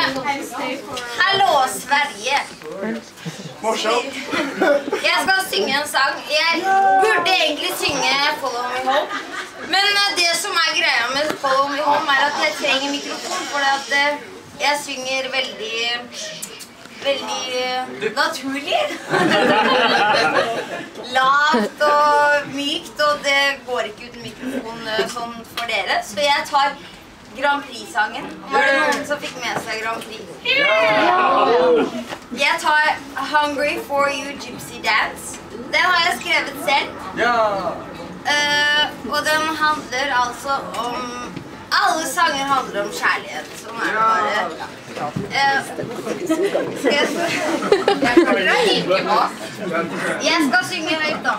Hallo, Sverige. Morsomt. Jeg skal synge en sang. Jeg burde egentlig synge Follow Me Home. Men det som greia med Follow Me Home at jeg trenger mikrofon, fordi at jeg synger veldig naturlig. Lavt og mykt, og det går ikke uten mikrofon sånn for dere. Så jeg tar Grand Prix-sangen. Var det noen som fikk med seg Grand Prix? Jeg tar Hungry for You Gypsy Dance. Den har jeg skrevet selv. Og den handler altså om... Alle sanger handler om kjærlighet. Sånn det bare. Jeg skal synge høyt da.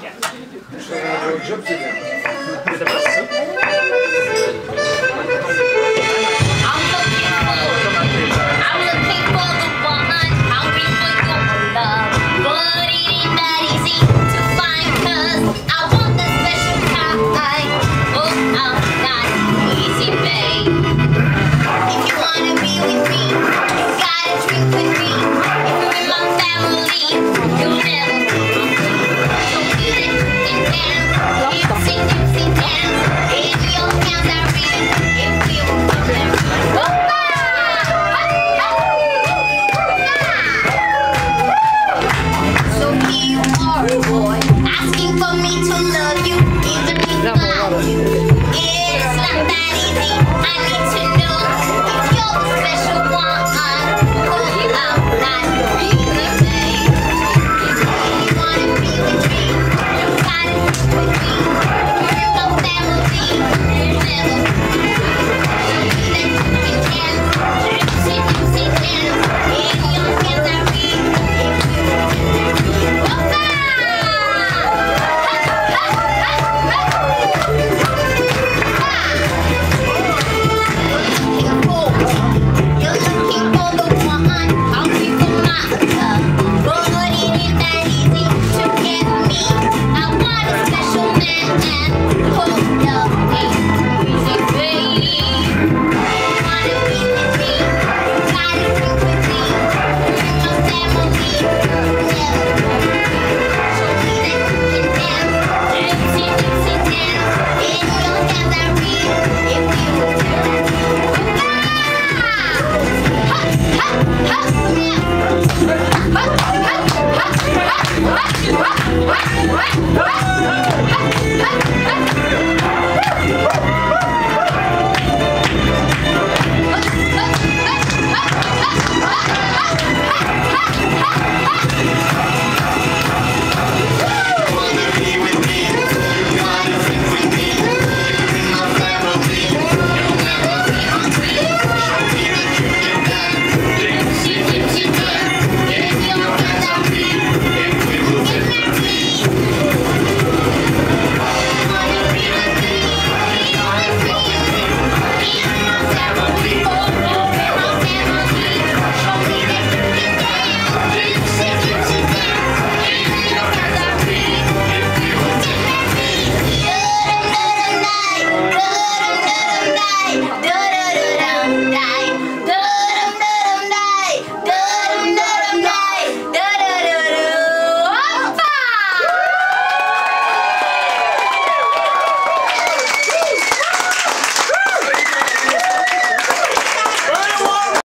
What?